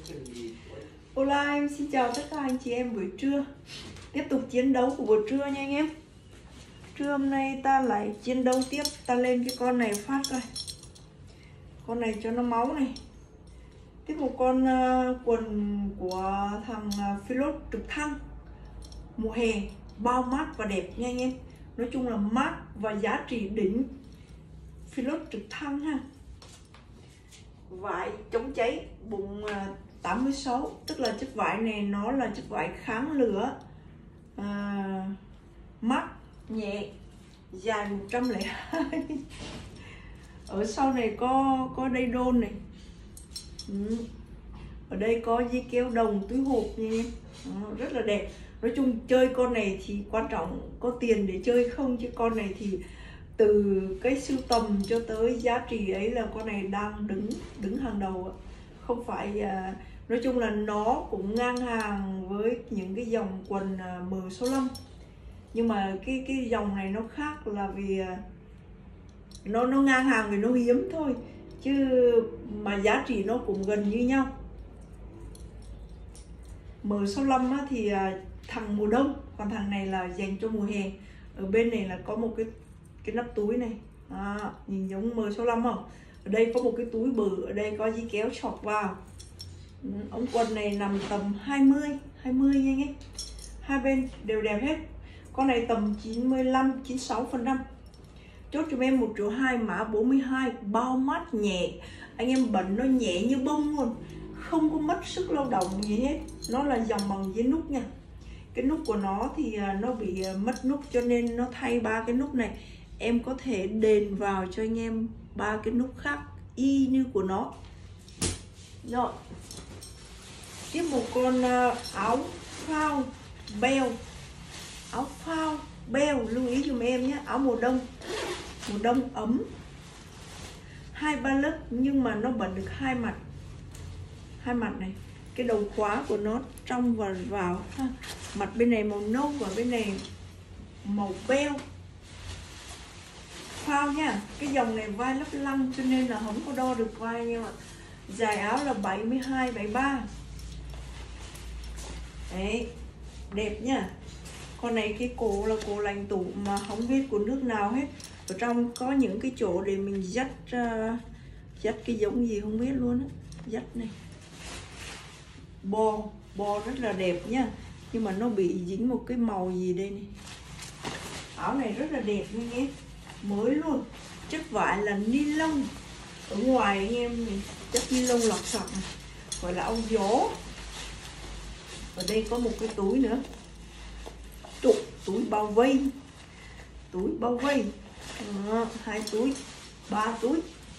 Hola, em xin chào tất cả anh chị em buổi trưa. Tiếp tục chiến đấu của buổi trưa nha anh em. Trưa hôm nay ta lại chiến đấu tiếp. Ta lên cái con này phát coi. Con này cho nó máu này. Tiếp một con quần của thằng Philot trực thăng. Mùa hè, bao mát và đẹp nha anh em. Nói chung là mát và giá trị đỉnh. Philot trực thăng ha. Vải chống cháy, bụng 86, tức là chất vải này nó là chất vải kháng lửa, mát, nhẹ, dài 102. Ở sau này có đây đôn này. Ở đây có dây kéo đồng túi hộp nha em. Rất là đẹp. Nói chung chơi con này thì quan trọng có tiền để chơi không, chứ con này thì từ cái sưu tầm cho tới giá trị ấy là con này đang đứng hàng đầu. Không phải nói chung là nó cũng ngang hàng với những cái dòng quần M65, nhưng mà cái dòng này nó khác là vì nó ngang hàng vì nó hiếm thôi, chứ mà giá trị nó cũng gần như nhau. M65 á, thì thằng mùa đông, còn thằng này là dành cho mùa hè. Ở bên này là có một cái nắp túi này, nhìn giống M65 không? Ở đây có một cái túi bự, ở đây có dây kéo chọt vào. Ống quần này nằm tầm 20 nha anh ấy. Hai bên đều đẹp hết. Con này tầm 95-96%. Chốt cho em 1.2 triệu, mã 42, bao mát nhẹ. Anh em bận nó nhẹ như bông luôn, không có mất sức lao động gì hết. Nó là dòng bằng dây nút nha. Cái nút của nó thì nó bị mất nút, cho nên nó thay 3 cái nút này. Em có thể đền vào cho anh em 3 cái nút khác y như của nó. Rồi. Tiếp một con áo phao beo. Áo phao beo, lưu ý dùm em nhé. Áo mùa đông ấm, 2-3 lớp, nhưng mà nó bận được hai mặt này. Cái đầu khóa của nó trong và vào ha. Mặt bên này màu nâu và bên này màu beo. Phao nha. Cái dòng này vai lấp lăng cho nên là không có đo được vai nha ạ. Dài áo là 72-73. Đấy, đẹp nha. Con này cái cổ là cổ lành tủ mà không biết của nước nào hết. Ở trong có những cái chỗ để mình dắt cái giống gì không biết luôn á. Dắt này. Bo rất là đẹp nha. Nhưng mà nó bị dính một cái màu gì đây này. Áo này rất là đẹp nha anh em. Mới luôn. Chất vải là ni lông. Ở ngoài anh em này, chất ni lông lọc sọc này, gọi là áo gió. Ở đây có một cái túi nữa. Túi bao vây. Túi bao vây. 2 túi, 3 túi.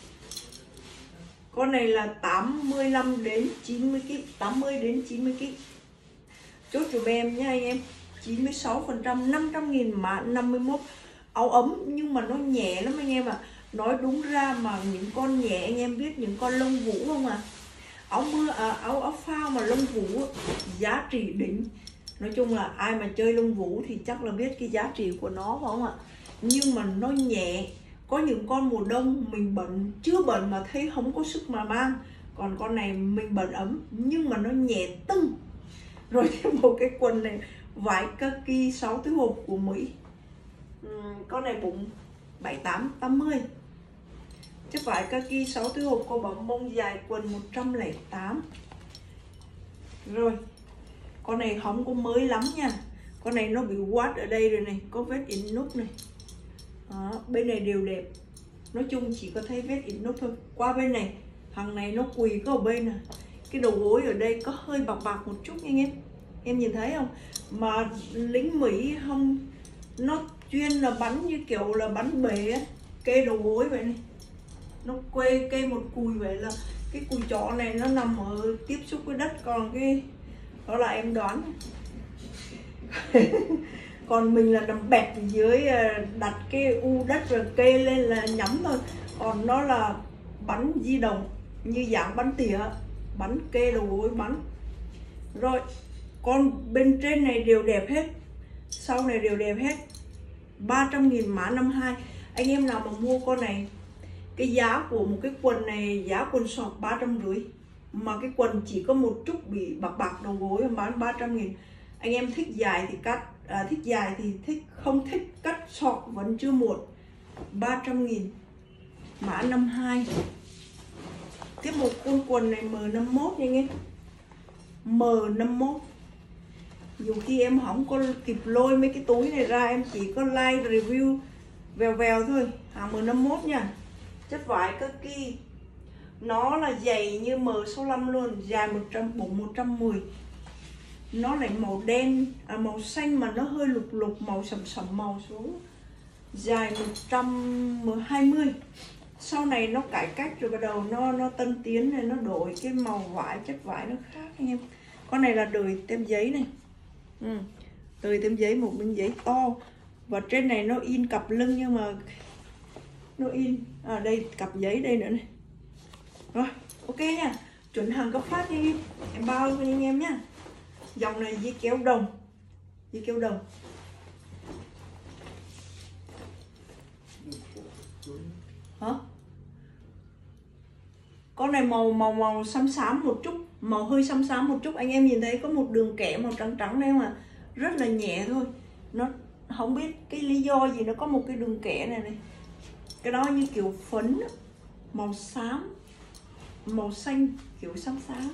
Con này là 85 đến 90 kg, 80 đến 90 kg. Chốt cho em nha anh em. 96%, 500.000, mã 51. Áo ấm nhưng mà nó nhẹ lắm anh em ạ. Nói đúng ra mà những con nhẹ anh em biết những con lông vũ không à? Áo phao mà lông vũ giá trị đỉnh. Nói chung là ai mà chơi lông vũ thì chắc là biết cái giá trị của nó phải không ạ? Nhưng mà nó nhẹ. Có những con mùa đông mình bận, chưa bận mà thấy không có sức mà mang. Còn con này mình bận ấm nhưng mà nó nhẹ tưng. Rồi thêm một cái quần này, vải kaki 6 túi hộp của Mỹ. Con này bụng 78-80. Chất vải kaki 6 túi hộp có bấm mông dài, quần 108. Rồi. Con này không có mới lắm nha. Con này nó bị quát ở đây rồi này, có vết in nút này. Đó, bên này đều đẹp. Nói chung chỉ có thấy vết in nút thôi. Qua bên này, thằng này nó quỳ có ở bên này. Cái đầu gối ở đây có hơi bạc một chút nha anh em. Em nhìn thấy không? Mà lính Mỹ không, nó chuyên là bắn như kiểu là bắn bể á, kê đầu gối vậy này. Nó kê một cùi vậy là cái cùi chó này nó nằm ở tiếp xúc với đất, còn cái đó là em đoán. Còn mình là nằm bẹp dưới, đặt cái u đất rồi kê lên là nhắm thôi. Còn nó là bắn di động, như dạng bắn tỉa, bắn kê đầu gối bắn. Rồi, con bên trên này đều đẹp hết, sau này đều đẹp hết. 300.000, mã 52. Anh em nào mà mua con này, cái giá của một cái quần này, giá quần sọt 350. mà cái quần chỉ có một chút bị bạc bạc đầu gối, em bán 300.000. Anh em thích dài thì cắt, thích dài thì thích, không thích cắt short vẫn chưa muộn. 300.000, mã 52. Tiếp một con quần này M51 nha anh em, M51. Dù khi em không có kịp lôi mấy cái túi này ra, em chỉ có like review vèo vèo thôi. Hàng M51 nha, chất vải kaki, nó là dày như M65 luôn, dài 110. Nó lại màu đen, màu xanh mà nó hơi lục lục, màu sẫm sẫm màu xuống, dài 120. Sau này nó cải cách rồi bắt đầu nó tân tiến này, nó đổi cái màu vải, chất vải nó khác anh em. Con này là đời tem giấy này, đời tem giấy, một miếng giấy to, và trên này nó in cặp lưng, nhưng mà nó in đây cặp giấy đây nữa này. Rồi ok nha, chuẩn hàng cấp phát nha em bao cho anh em nhá. Dòng này dây kéo đồng, dây kéo đồng. Hả? Con này màu xám xám một chút, màu hơi xám xám một chút. Anh em nhìn thấy có một đường kẻ màu trắng trắng đây mà, rất là nhẹ thôi. Nó không biết cái lý do gì, nó có một cái đường kẻ này này. Cái đó như kiểu phấn, màu xám, màu xanh kiểu xám xám.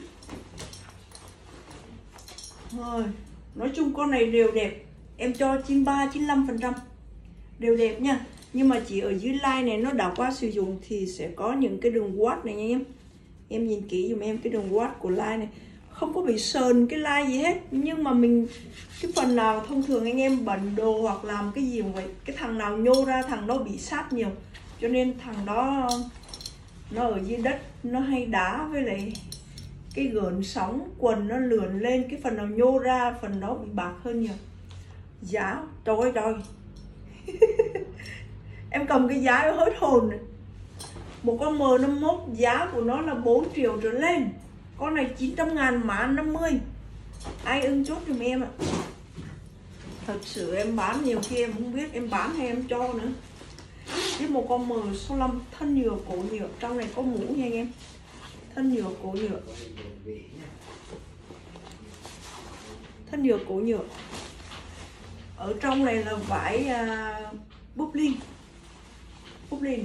Rồi, nói chung con này đều đẹp, em cho 93-95%, đều đẹp nha. Nhưng mà chỉ ở dưới line này nó đã qua sử dụng thì sẽ có những cái đường watt này nha em. Em nhìn kỹ dùm em cái đường watt của line này, không có bị sờn cái line gì hết. Nhưng mà mình, cái phần nào thông thường anh em bẩn đồ hoặc làm cái gì vậy, cái thằng nào nhô ra thằng đó bị sát nhiều. Cho nên thằng đó nó ở dưới đất, nó hay đá với lại cái gợn sóng quần nó lượn lên, cái phần nào nhô ra phần đó bị bạc hơn nhiều. Giá trời ơi trời em cầm cái giá nó hết hồn này. Một con M51 giá của nó là 4 triệu trở lên. Con này 900.000, mã 50. Ai ưng chốt giùm em ạ. Thật sự em bán nhiều khi em không biết em bán hay em cho nữa. Với một con M65 thân nhựa cổ nhựa, trong này có mũ nha anh em. Thân nhựa cổ nhựa, thân nhựa cổ nhựa. Ở trong này là vải búp linh, búp linh.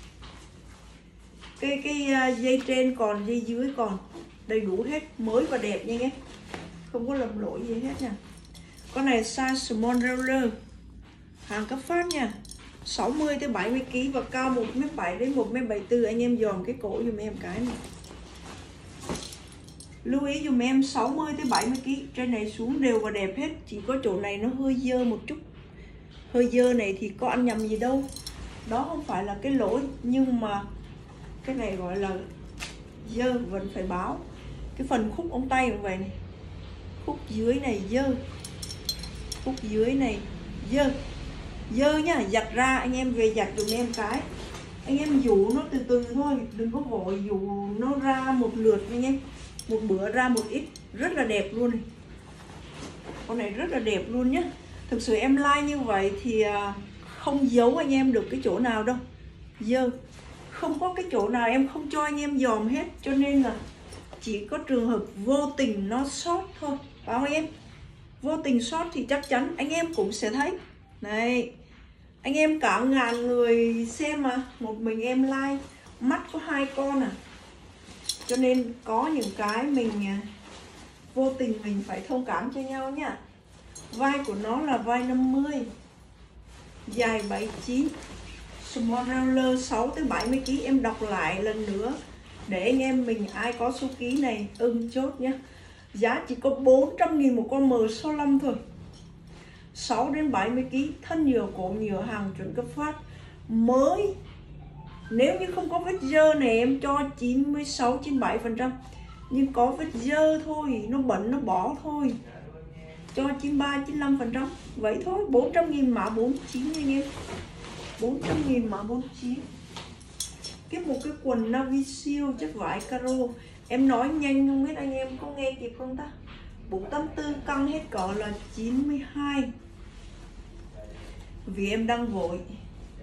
Cái dây trên còn, dây dưới còn, đầy đủ hết, mới và đẹp nha anh em, không có lầm lỗi gì hết nha. Con này size small roller, hàng cấp phát nha, 60-70 kg và cao 1m7 đến 1m74. Anh em dòm cái cổ dùm em cái này. Lưu ý dùm em 60-70 kg, trên này xuống đều và đẹp hết, chỉ có chỗ này nó hơi dơ một chút. Hơi dơ này thì có ăn nhầm gì đâu, đó không phải là cái lỗi, nhưng mà cái này gọi là dơ vẫn phải báo. Cái phần khúc ống tay như vậy này, khúc dưới này dơ, khúc dưới này dơ, dơ nhá. Giặt ra anh em về giặt dùm em cái, anh em dụ nó từ từ thôi, đừng có vội dụ nó ra một lượt anh em, một bữa ra một ít, rất là đẹp luôn này. Con này rất là đẹp luôn nhá. Thực sự em like như vậy thì không giấu anh em được cái chỗ nào đâu, dơ không có cái chỗ nào em không cho anh em dòm hết. Cho nên là chỉ có trường hợp vô tình nó sót thôi, phải không anh em? Vô tình sót thì chắc chắn anh em cũng sẽ thấy. Này, anh em cả ngàn người xem mà một mình em like, mắt có 2 con à. Cho nên có những cái mình vô tình mình phải thông cảm cho nhau nhá. Vai của nó là vai 50, dài 79, small roller 6-70 kg. Em đọc lại lần nữa để anh em mình ai có số ký này ưng chốt nhé. Giá chỉ có 400.000 một con M65 thôi, 6-70 kg, thân nhựa cổ nhựa, hàng chuẩn cấp phát mới. Nếu như không có vết dơ này em cho 96-97%, nhưng có vết dơ thôi, nó bẩn nó bỏ thôi, cho 93-95%. Vậy thôi, 400.000 mã 49 anh em, 400.000 mã 49. Tiếp một cái quần navy siêu chất vải caro. Em nói nhanh không biết anh em có nghe kịp không ta. 484 căng hết cỡ là 92, vì em đang vội.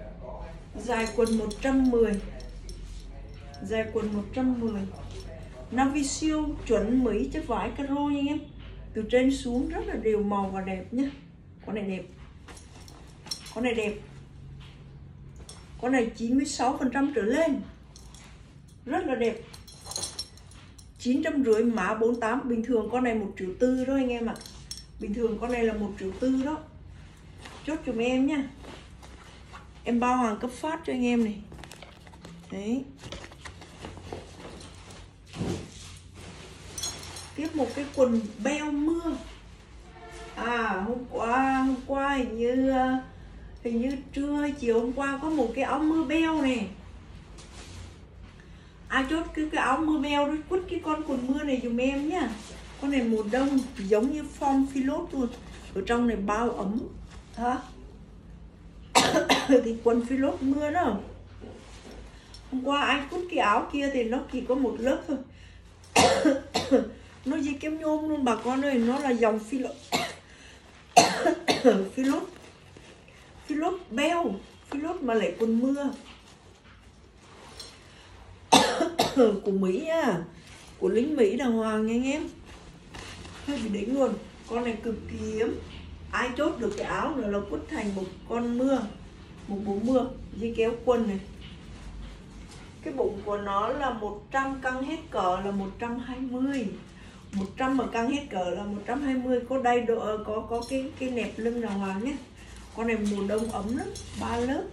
Dài quần 110, dài quần 110, Navisil chuẩn Mỹ chất vải caro nha anh em. Từ trên xuống rất là đều màu và đẹp nhá. Con này đẹp. Con này đẹp. Con này 96% trở lên. Rất là đẹp. 950 mã 48. Bình thường con này 1,4 triệu đó anh em ạ. Bình thường con này là 1,4 triệu đó. Chốt cho em nhá. Em bao hàng cấp phát cho anh em này. Đấy. Tiếp một cái quần beo mưa. Hôm qua hình như trưa hay chiều hôm qua có một cái áo mưa beo này. Ai chốt cái áo mưa beo đó, quất cái con quần mưa này dùm em nhá. Con này mùa đông giống như form philốt luôn. Ở trong này bao ấm. Hả? Thì quần philốt mưa đó. Hôm qua anh quất cái áo kia thì nó chỉ có một lớp thôi. Nó dây kéo nhôm luôn bà con ơi. Nó là dòng philốt. Philốt beo. Philốt mà lại quần mưa. Của Mỹ nha. Của lính Mỹ đàng hoàng nha anh em. Hơi bị đỉnh luôn. Con này cực kỳ hiếm. Ai chốt được cái áo nữa là quất thành một con mưa. Một bộ mưa. Dây kéo quần này. Cái bụng của nó là 100, căng hết cỡ là 120. 100 mà căng hết cỡ là 120. Có đây có cái nẹp lưng đàng hoàng nhé. Con này mùa đông ấm lắm. 3 lớp.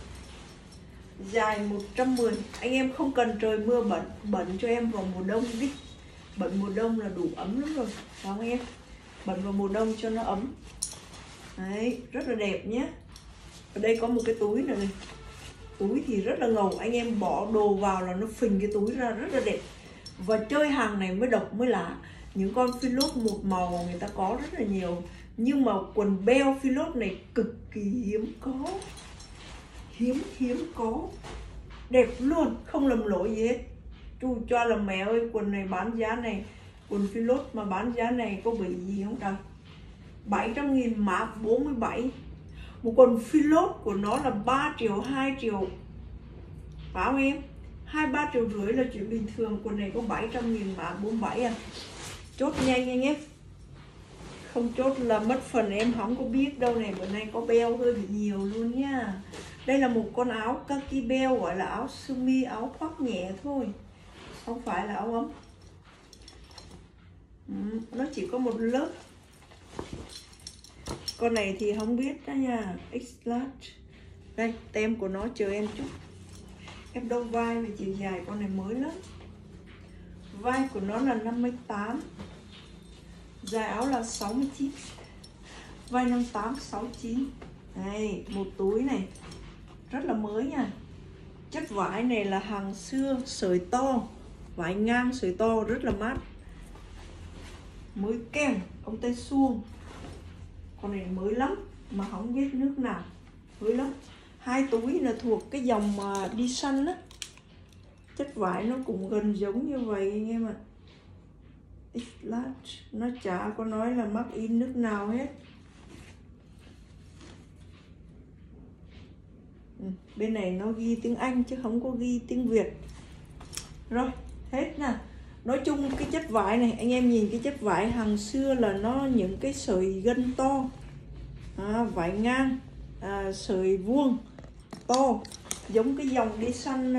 Dài 110. Anh em không cần trời mưa bẩn cho em vào mùa đông đi. Bẩn mùa đông là đủ ấm lắm rồi. Phải không anh em? Bẩn vào mùa đông cho nó ấm. Đấy, rất là đẹp nhé. Ở đây có một cái túi nữa này. Túi thì rất là ngầu. Anh em bỏ đồ vào là nó phình cái túi ra rất là đẹp. Và chơi hàng này mới độc mới lạ. Những con philốt một màu người ta có rất là nhiều. Nhưng mà quần beo philốt này cực kỳ hiếm có. Hiếm có. Đẹp luôn, không lầm lỗi gì hết. Chú cho là mẹ ơi, quần này bán giá này, quần philốt mà bán giá này có bị gì không đâu. 700.000 mã 47. Một quần philốt của nó là 3 triệu, 2 triệu. Phải không em? 2-3 triệu rưỡi là chuyện bình thường. Quần này có 700.000 mã 47 à. Chốt nhanh anh em. Không chốt là mất phần em không có biết đâu này. Bữa nay có beo hơi bị nhiều luôn nha. Đây là một con áo kaki beo, gọi là áo sơ mi, áo khoác nhẹ thôi. Không phải là áo ấm. Nó chỉ có một lớp. Con này thì không biết đó nha. X-large. Đây, tem của nó chờ em chút. Em đo vai và chiều dài con này mới lắm. Vai của nó là 58. Dài áo là 69. Vai 58, 69. Đây, một túi này. Rất là mới nha. Chất vải này là hàng xưa, sợi to. Vải ngang, sợi to, rất là mát. Mới keng, ông Tây Xuông. Con này mới lắm. Mà không biết nước nào. Mới lắm. Hai túi là thuộc cái dòng mà đi săn á. Chất vải nó cũng gần giống như vậy anh em ạ. X-large. Nó chả có nói là made in nước nào hết. Bên này nó ghi tiếng Anh chứ không có ghi tiếng Việt. Rồi, hết nè. Nói chung cái chất vải này, anh em nhìn cái chất vải hàng xưa là nó những cái sợi gân to. Vải ngang, sợi vuông, to. Giống cái dòng đi săn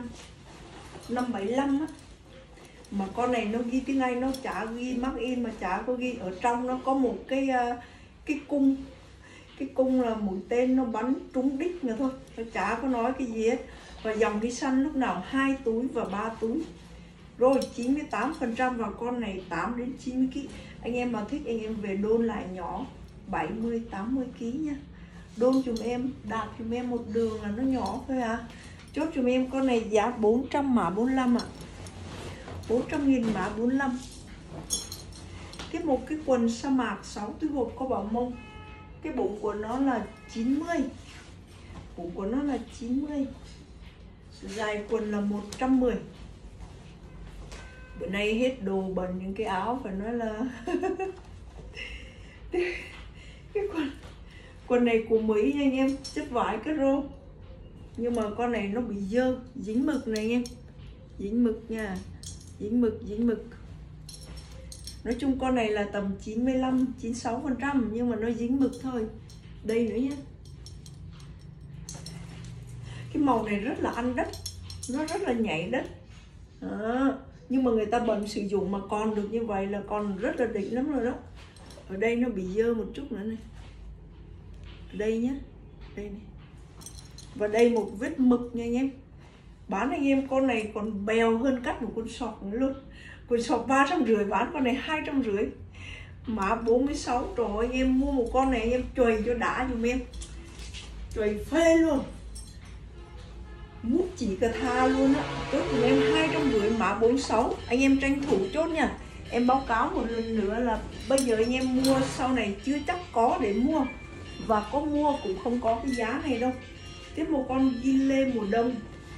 575 á. Mà con này nó ghi tiếng Anh, nó chả ghi made in mà chả có ghi. Ở trong nó có một cái cung. Cái cung là mũi tên nó bắn trúng đích nữa thôi. Nó chả có nói cái gì hết. Và dòng đi săn lúc nào 2 túi và 3 túi. Rồi 98% và con này 8 đến 90 kg. Anh em mà thích anh em về đôn lại nhỏ 70 80 kg nha. Đôn dùm em, đạp dùm em một đường là nó nhỏ thôi à. Chốt dùm em con này giá 400 mã 45 ạ. 400.000 mã 45. Tiếp một cái quần sa mạc 6 túi hộp có bảo mông. Cái bụng của nó là 90. Bụng của nó là 90. Dài quần là 110. Bữa nay hết đồ bẩn những cái áo phải nói là cái quần này của Mỹ nha anh em, chất vải caro. Nhưng mà con này nó bị dơ, dính mực này anh em. Dính mực nha. dính mực. Nói chung con này là tầm 95-96%, nhưng mà nó dính mực thôi. Đây nữa nhé. Cái màu này rất là ăn đất, nó rất là nhảy đất. Nhưng mà người ta bận sử dụng mà còn được như vậy là còn rất là đỉnh lắm rồi đó. Ở đây nó bị dơ một chút nữa này. Ở đây nhé, đây này. Và đây một vết mực nha anh em. Bán anh em con này còn bèo hơn cắt một con sọt nữa luôn. Con sọt 350, bán con này 250. Mã 46. Trời ơi, anh em mua một con này anh em chùi cho đã dùm em. Chùi phê luôn. Mút chỉ cà tha luôn á. Chốt dùm em 250, mã 46. Anh em tranh thủ chốt nha. Em báo cáo một lần nữa là bây giờ anh em mua sau này chưa chắc có để mua. Và có mua cũng không có cái giá này đâu. Tiếp một con ghi lê mùa đông.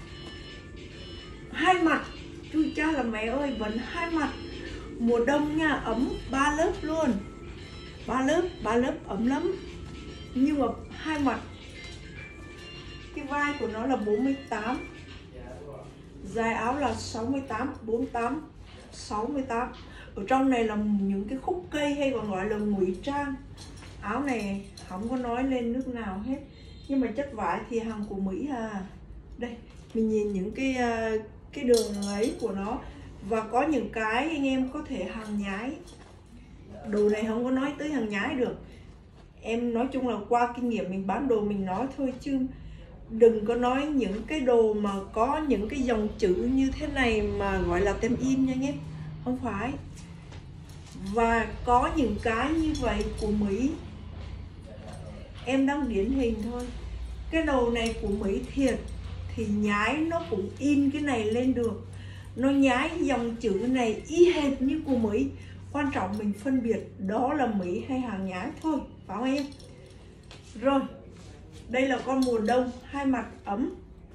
Hai mặt. Chui cha là mẹ ơi, vẫn hai mặt. Mùa đông nha, ấm 3 lớp luôn. 3 lớp ấm lắm. Nhưng mà hai mặt. Cái vai của nó là 48. Dài áo là 68, 48, 68. Ở trong này là những cái khúc cây hay còn gọi là ngụy trang. Áo này không có nói lên nước nào hết. Nhưng mà chất vải thì hàng của Mỹ à. Đây, mình nhìn những cái đường ấy của nó. Và có những cái anh em có thể hàng nhái. Đồ này không có nói tới hàng nhái được. Em nói chung là qua kinh nghiệm mình bán đồ mình nói thôi, chứ đừng có nói những cái đồ mà có những cái dòng chữ như thế này mà gọi là tem in nha anh em. Không phải. Và có những cái như vậy của Mỹ. Em đang điển hình thôi. Cái đồ này của Mỹ thiệt thì nhái nó cũng in cái này lên được. Nó nhái dòng chữ này y hệt như của Mỹ. Quan trọng mình phân biệt đó là Mỹ hay hàng nhái thôi, phải không em? Rồi, đây là con mùa đông, hai mặt ấm.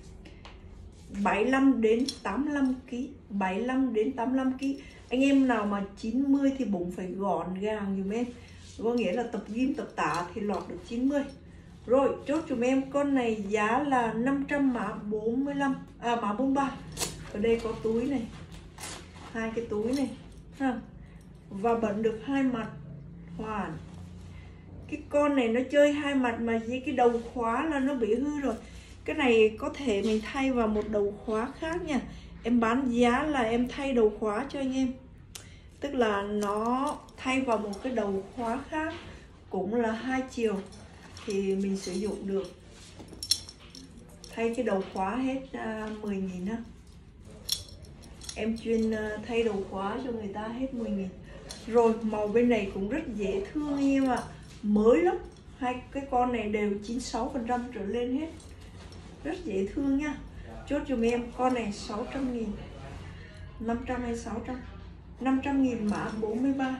75 đến 85 kg, 75 đến 85 kg. Anh em nào mà 90 thì bụng phải gọn gàng dùm em. Có nghĩa là tập gym tập tạ thì lọt được 90. Rồi, chốt dùm em con này giá là 500, mã 45, mã 43. Ở đây có túi này. Hai cái túi này ha. Và bận được hai mặt hoàn. Cái con này nó chơi hai mặt mà với cái đầu khóa là nó bị hư rồi. Cái này có thể mình thay vào một đầu khóa khác nha. Em bán giá là em thay đầu khóa cho anh em. Tức là nó thay vào một cái đầu khóa khác, cũng là 2 chiều thì mình sử dụng được. Thay cái đầu khóa hết 10.000 ha. Em chuyên thay đầu khóa cho người ta hết 10.000. Rồi màu bên này cũng rất dễ thương anh em ạ. Mới lắm. Hai cái con này đều 96% trở lên hết. Rất dễ thương nha. Chốt dùm em con này 600.000. 500 hay 600? 500.000, mã 43.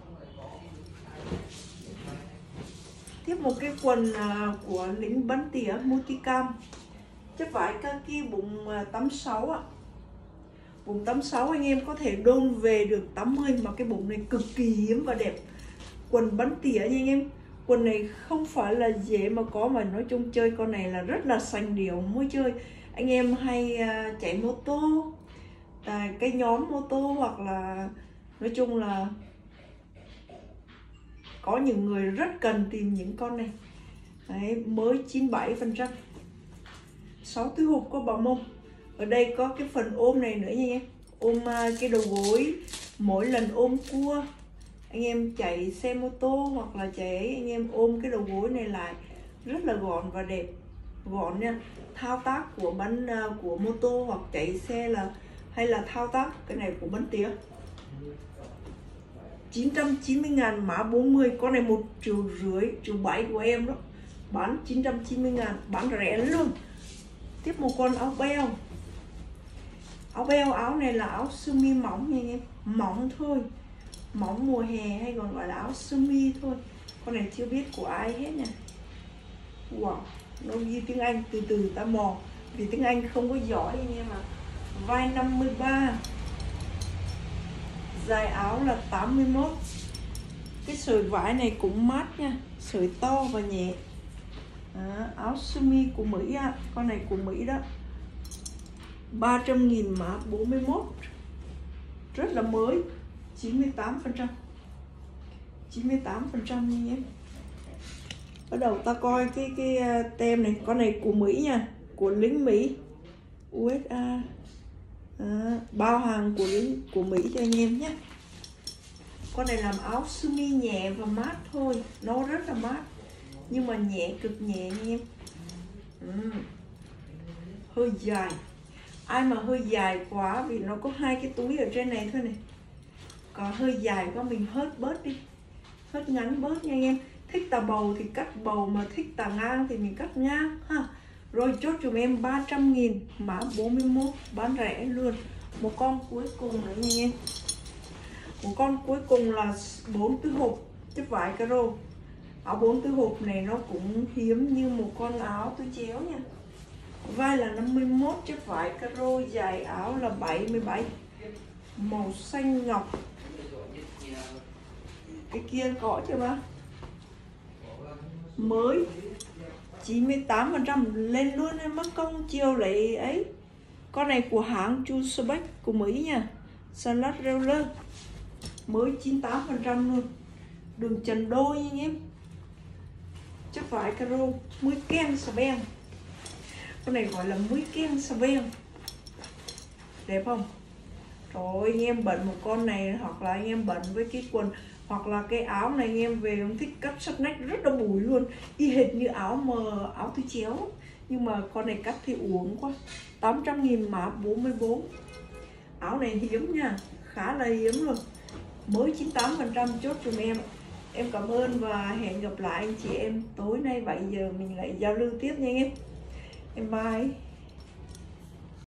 Tiếp một cái quần của lính bắn tỉa Multicam. Chất vải kaki bụng 86 ạ. Bụng 86 anh em có thể đôn về được 80, mà cái bụng này cực kỳ hiếm và đẹp. Quần bắn tỉa nha anh em. Quần này không phải là dễ mà có, mà nói chung chơi con này là rất là sành điệu mới chơi. Anh em hay chạy mô tô, cái nhóm mô tô, hoặc là nói chung là có những người rất cần tìm những con này. Đấy, mới 97%. 6 túi hộp có bào mông. Ở đây có cái phần ôm này nữa nha em. Ôm cái đầu gối. Mỗi lần ôm cua, anh em chạy xe mô tô hoặc là chạy anh em ôm cái đầu gối này lại rất là gọn và đẹp. Gọn nha. Thao tác của của mô tô hoặc chạy xe là hay là thao tác cái này của bắn tỉa. 990.000, mã 40. Con này 1,5 triệu, 1,7 triệu của em đó. Bán 990.000, bán rẻ luôn. Tiếp một con áo beo. Áo beo, áo này là áo sơ mi mỏng nha anh em. Mỏng thôi. Mỏng mùa hè hay còn gọi là áo sơ mi thôi. Con này chưa biết của ai hết nha. Wow, nó ghi tiếng Anh, từ từ ta mò. Vì tiếng Anh không có giỏi anh em ạ. Vai 53. Dài áo là 81. Cái sợi vải này cũng mát nha. Sợi to và nhẹ. Áo sơ mi của Mỹ á. Con này của Mỹ đó. 300.000, mã 41. rất là mới, 98%. 98% nha em. Bắt đầu ta coi cái tem này, con này của Mỹ nha, của lính Mỹ, USA. Bao hàng của Mỹ cho anh em nhé. Con này làm áo sơ mi nhẹ và mát thôi, nó rất là mát nhưng mà nhẹ, cực nhẹ nha em. Hơi dài, ai mà hơi dài quá vì nó có 2 cái túi ở trên này thôi này, còn hơi dài quá mình hớt bớt đi, hớt ngắn bớt nha anh em. Thích tà bầu thì cắt bầu, mà thích tà ngang thì mình cắt ngang ha. Rồi chốt dùm em 300.000, mã 41, bán rẻ luôn. Một con cuối cùng nữa nha anh em. Một con cuối cùng là 4 hộp chất vải caro. Áo 4 hộp này nó cũng hiếm như một con áo túi chéo nha. Vai là 51, chất vải caro, dài áo là 77, màu xanh ngọc. Cái kia có chưa ba? Mới 98%, lên luôn em, mất công chiều lấy ấy. Con này của hãng Chusabek của Mỹ nha, Salad Roller, mới 98% luôn, đường trần đôi nha em. Chất vải caro, mũi ken xà beng. Con này gọi là mũi ken xà beng, đẹp không? Trời ơi, anh em bận một con này, hoặc là anh em bận với cái quần hoặc là cái áo này, anh em về không thích cắt sắt nách rất là bùi luôn, y hệt như áo túi chéo, nhưng mà con này cắt thì uổng quá. 800.000, mã 44. Áo này hiếm nha, khá là hiếm luôn, mới 98%, chốt giùm em. Em cảm ơn và hẹn gặp lại anh chị em tối nay 7 giờ mình lại giao lưu tiếp nha anh em. Em bye.